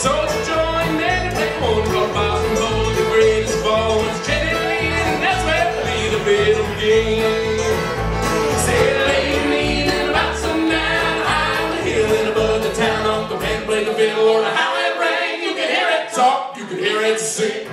So join them and they won't go about and hold the greatest bones. Gently, and that's where the fiddle begins. Say late evening about sundown, high on the hill and above the town, Uncle Ben played the fiddle or how it rang. You could hear it talk, you could hear it sing.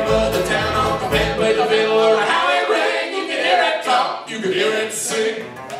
You could hear it sing.